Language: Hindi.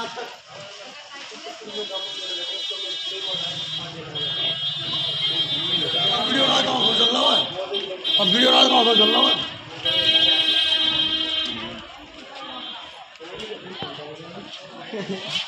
वीडियो रात का चल रहा है, अब वीडियो रात का चल रहा है।